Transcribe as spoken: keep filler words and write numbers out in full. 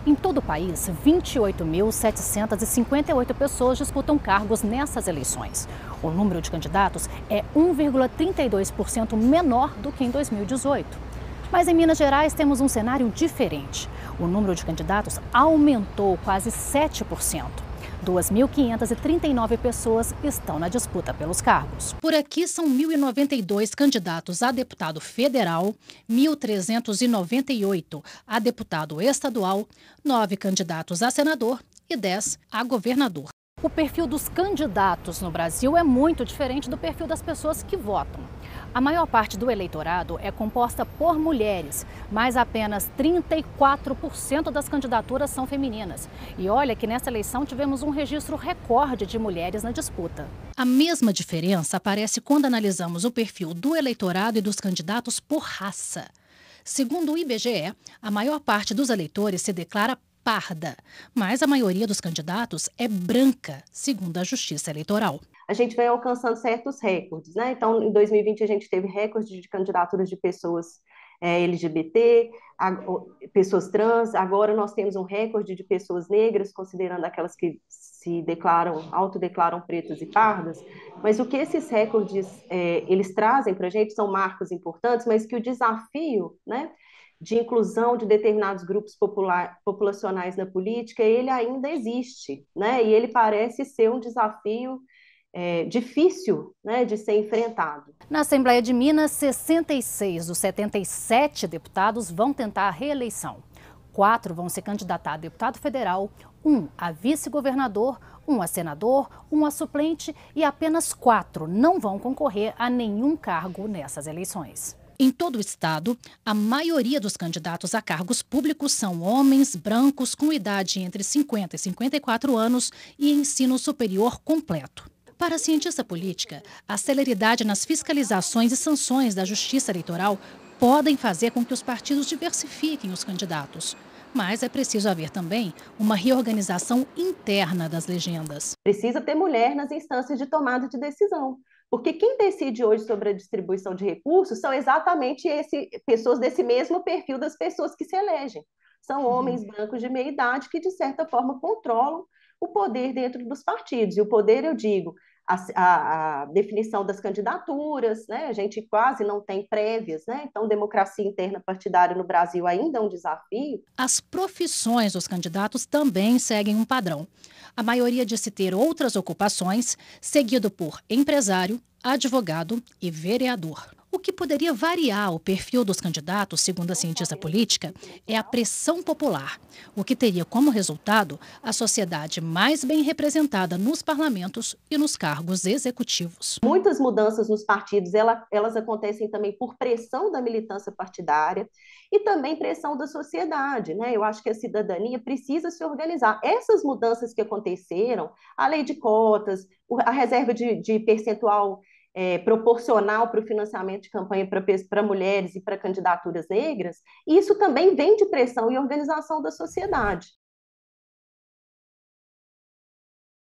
Em todo o país, vinte e oito mil setecentas e cinquenta e oito pessoas disputam cargos nessas eleições. O número de candidatos é um vírgula trinta e dois por cento menor do que em dois mil e dezoito. Mas em Minas Gerais temos um cenário diferente. O número de candidatos aumentou quase sete por cento. duas mil quinhentas e trinta e nove pessoas estão na disputa pelos cargos. Por aqui são mil e noventa e dois candidatos a deputado federal, mil trezentos e noventa e oito a deputado estadual, nove candidatos a senador e dez a governador. O perfil dos candidatos no Brasil é muito diferente do perfil das pessoas que votam. A maior parte do eleitorado é composta por mulheres, mas apenas trinta e quatro por cento das candidaturas são femininas. E olha que nessa eleição tivemos um registro recorde de mulheres na disputa. A mesma diferença aparece quando analisamos o perfil do eleitorado e dos candidatos por raça. Segundo o I B G E, a maior parte dos eleitores se declara parda, mas a maioria dos candidatos é branca, segundo a Justiça Eleitoral. A gente vem alcançando certos recordes, né? Então, em dois mil e vinte, a gente teve recorde de candidaturas de pessoas é, L G B T, a, pessoas trans. Agora nós temos um recorde de pessoas negras, considerando aquelas que se declaram, autodeclaram pretas e pardas. Mas o que esses recordes é, eles trazem para a gente são marcos importantes, mas que o desafio, né, de inclusão de determinados grupos popular, populacionais na política, ele ainda existe, né? E ele parece ser um desafio É, difícil, né, de ser enfrentado. Na Assembleia de Minas, sessenta e seis dos setenta e sete deputados vão tentar a reeleição. Quatro vão se candidatar a deputado federal, um a vice-governador, um a senador, um a suplente e apenas quatro não vão concorrer a nenhum cargo nessas eleições. Em todo o estado, a maioria dos candidatos a cargos públicos são homens brancos com idade entre cinquenta e cinquenta e quatro anos e ensino superior completo. Para a cientista política, a celeridade nas fiscalizações e sanções da Justiça Eleitoral podem fazer com que os partidos diversifiquem os candidatos. Mas é preciso haver também uma reorganização interna das legendas. Precisa ter mulher nas instâncias de tomada de decisão, porque quem decide hoje sobre a distribuição de recursos são exatamente esse, pessoas desse mesmo perfil das pessoas que se elegem. São homens brancos de meia idade que, de certa forma, controlam o poder dentro dos partidos. E o poder, eu digo, a, a, a definição das candidaturas, né? A gente quase não tem prévias, né? Então, democracia interna partidária no Brasil ainda é um desafio. As profissões dos candidatos também seguem um padrão. A maioria disse ter outras ocupações, seguido por empresário, advogado e vereador. O que poderia variar o perfil dos candidatos, segundo a cientista política, é a pressão popular, o que teria como resultado a sociedade mais bem representada nos parlamentos e nos cargos executivos. Muitas mudanças nos partidos, elas, elas acontecem também por pressão da militância partidária e também pressão da sociedade, né? Eu acho que a cidadania precisa se organizar. Essas mudanças que aconteceram, a lei de cotas, a reserva de, de percentual É, proporcional para o financiamento de campanha para mulheres e para candidaturas negras, isso também vem de pressão e organização da sociedade.